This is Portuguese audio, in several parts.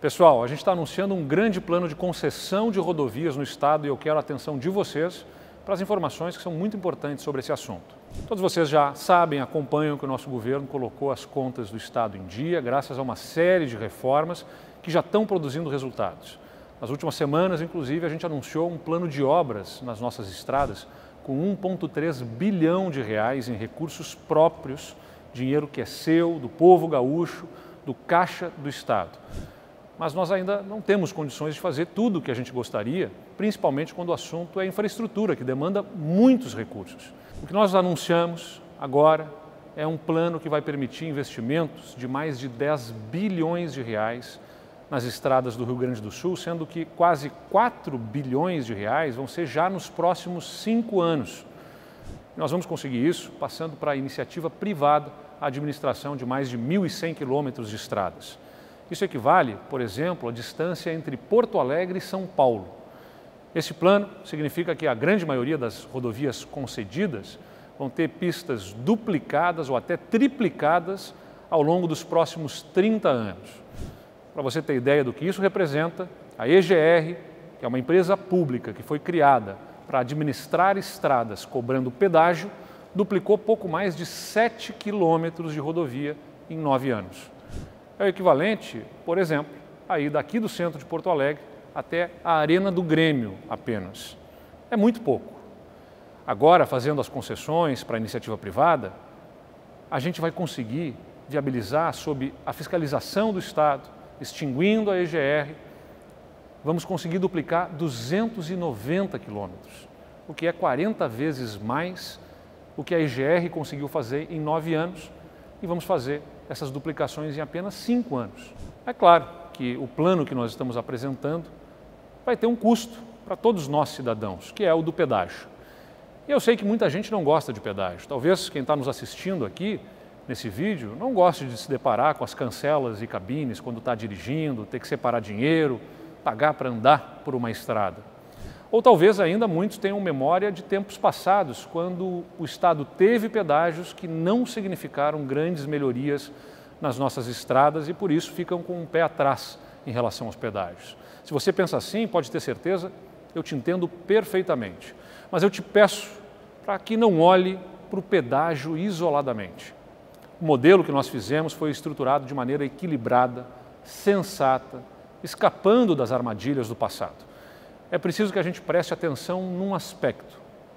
Pessoal, a gente está anunciando um grande plano de concessão de rodovias no estado e eu quero a atenção de vocês para as informações que são muito importantes sobre esse assunto. Todos vocês já sabem, acompanham que o nosso governo colocou as contas do estado em dia graças a uma série de reformas que já estão produzindo resultados. Nas últimas semanas, inclusive, a gente anunciou um plano de obras nas nossas estradas com 1,3 bilhão de reais em recursos próprios, dinheiro que é seu, do povo gaúcho, do caixa do estado. Mas nós ainda não temos condições de fazer tudo o que a gente gostaria, principalmente quando o assunto é infraestrutura, que demanda muitos recursos. O que nós anunciamos agora é um plano que vai permitir investimentos de mais de 10 bilhões de reais nas estradas do Rio Grande do Sul, sendo que quase 4 bilhões de reais vão ser já nos próximos 5 anos. Nós vamos conseguir isso passando para a iniciativa privada a administração de mais de 1.100 quilômetros de estradas. Isso equivale, por exemplo, à distância entre Porto Alegre e São Paulo. Esse plano significa que a grande maioria das rodovias concedidas vão ter pistas duplicadas ou até triplicadas ao longo dos próximos 30 anos. Para você ter ideia do que isso representa, a EGR, que é uma empresa pública que foi criada para administrar estradas cobrando pedágio, duplicou pouco mais de 7 quilômetros de rodovia em 9 anos. É o equivalente, por exemplo, a ir daqui do centro de Porto Alegre até a Arena do Grêmio apenas. É muito pouco. Agora, fazendo as concessões para a iniciativa privada, a gente vai conseguir viabilizar sob a fiscalização do Estado, extinguindo a EGR, vamos conseguir duplicar 290 quilômetros, o que é 40 vezes mais o que a EGR conseguiu fazer em 9 anos e vamos fazer essas duplicações em apenas 5 anos. É claro que o plano que nós estamos apresentando vai ter um custo para todos nós cidadãos, que é o do pedágio. E eu sei que muita gente não gosta de pedágio. Talvez quem está nos assistindo aqui nesse vídeo não goste de se deparar com as cancelas e cabines quando está dirigindo, ter que separar dinheiro, pagar para andar por uma estrada. Ou talvez ainda muitos tenham memória de tempos passados, quando o Estado teve pedágios que não significaram grandes melhorias nas nossas estradas e por isso ficam com um pé atrás em relação aos pedágios. Se você pensa assim, pode ter certeza, eu te entendo perfeitamente. Mas eu te peço para que não olhe para o pedágio isoladamente. O modelo que nós fizemos foi estruturado de maneira equilibrada, sensata, escapando das armadilhas do passado. É preciso que a gente preste atenção num aspecto.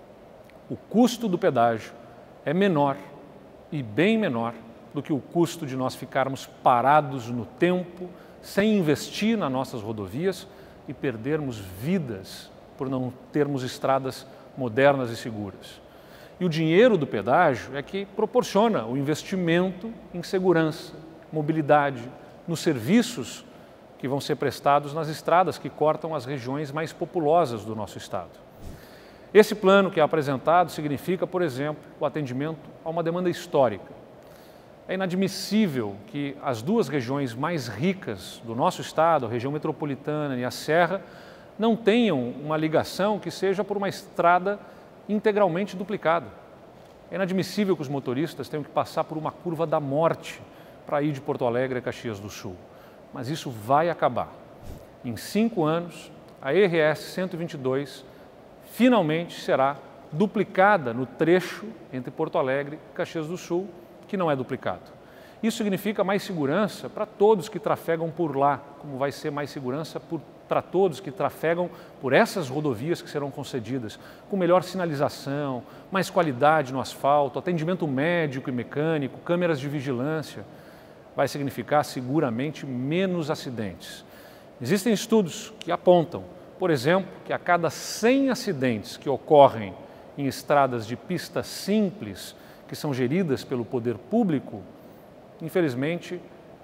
O custo do pedágio é menor e bem menor do que o custo de nós ficarmos parados no tempo, sem investir nas nossas rodovias e perdermos vidas por não termos estradas modernas e seguras. E o dinheiro do pedágio é que proporciona o investimento em segurança, mobilidade, nos serviços que vão ser prestados nas estradas que cortam as regiões mais populosas do nosso estado. Esse plano que é apresentado significa, por exemplo, o atendimento a uma demanda histórica. É inadmissível que as duas regiões mais ricas do nosso estado, a região metropolitana e a Serra, não tenham uma ligação que seja por uma estrada integralmente duplicada. É inadmissível que os motoristas tenham que passar por uma curva da morte para ir de Porto Alegre a Caxias do Sul. Mas isso vai acabar. Em 5 anos, a RS 122 finalmente será duplicada no trecho entre Porto Alegre e Caxias do Sul, que não é duplicado. Isso significa mais segurança para todos que trafegam por lá, como vai ser mais segurança para todos que trafegam por essas rodovias que serão concedidas, com melhor sinalização, mais qualidade no asfalto, atendimento médico e mecânico, câmeras de vigilância. Vai significar seguramente menos acidentes. Existem estudos que apontam, por exemplo, que a cada 100 acidentes que ocorrem em estradas de pista simples, que são geridas pelo poder público, infelizmente,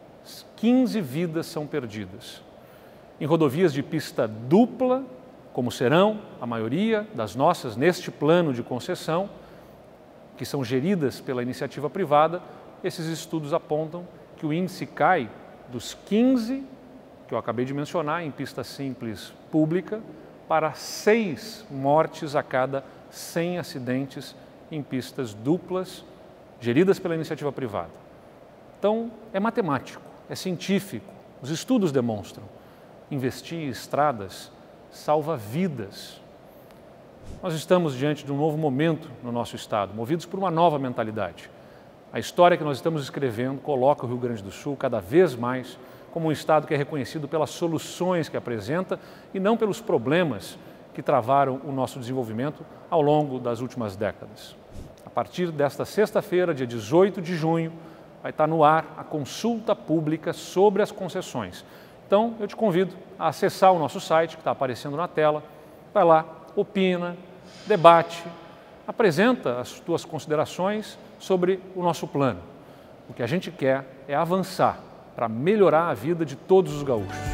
15 vidas são perdidas. Em rodovias de pista dupla, como serão a maioria das nossas neste plano de concessão, que são geridas pela iniciativa privada, esses estudos apontam que o índice cai dos 15, que eu acabei de mencionar, em pista simples pública, para 6 mortes a cada 100 acidentes em pistas duplas, geridas pela iniciativa privada. Então, é matemático, é científico, Os estudos demonstram, investir em estradas salva vidas. Nós estamos diante de um novo momento no nosso estado, movidos por uma nova mentalidade. A história que nós estamos escrevendo coloca o Rio Grande do Sul cada vez mais como um estado que é reconhecido pelas soluções que apresenta e não pelos problemas que travaram o nosso desenvolvimento ao longo das últimas décadas. A partir desta sexta-feira, dia 18 de junho, vai estar no ar a consulta pública sobre as concessões. Então, eu te convido a acessar o nosso site, que está aparecendo na tela, vai lá, opina, debate, apresenta as tuas considerações sobre o nosso plano. O que a gente quer é avançar para melhorar a vida de todos os gaúchos.